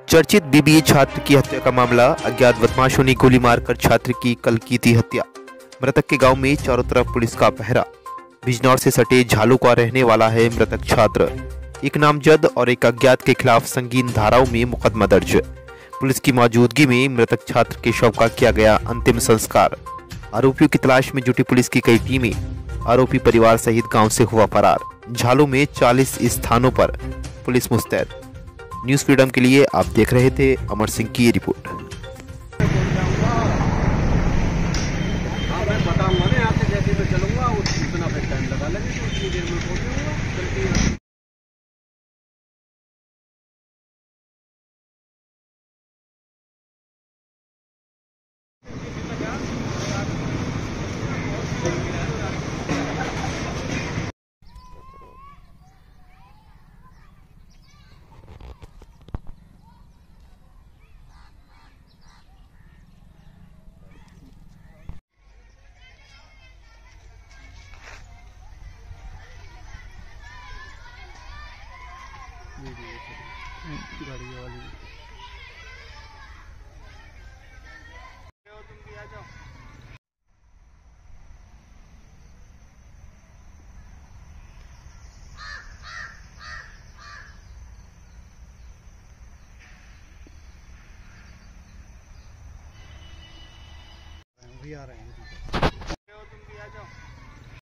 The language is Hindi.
चर्चित बीबीए छात्र की हत्या का मामला। अज्ञात बदमाशों ने गोली मारकर छात्र की कल की थी हत्या। मृतक के गांव में चारों तरफ पुलिस का पहरा। बिजनौर से सटे झालू का रहने वाला है मृतक छात्र। एक नामजद और एक अज्ञात के खिलाफ संगीन धाराओं में मुकदमा दर्ज। पुलिस की मौजूदगी में मृतक छात्र के शव का किया गया अंतिम संस्कार। आरोपियों की तलाश में जुटी पुलिस की कई टीमें। आरोपी परिवार सहित गांव से हुआ फरार। झालू में 40 स्थानों पर पुलिस मुस्तैद। न्यूज़ फ्रीडम के लिए आप देख रहे थे अमर सिंह की ये रिपोर्ट। हाँ मैं बताऊंगा ना, यहाँ से जैसे मैं चलूंगा उतना फिर टाइम लगा लेंगे तो उतनी देर में पहुँचूंगा। चलती गाड़ी वाली तुम भी आ जाओ। भी आ रहे हैं।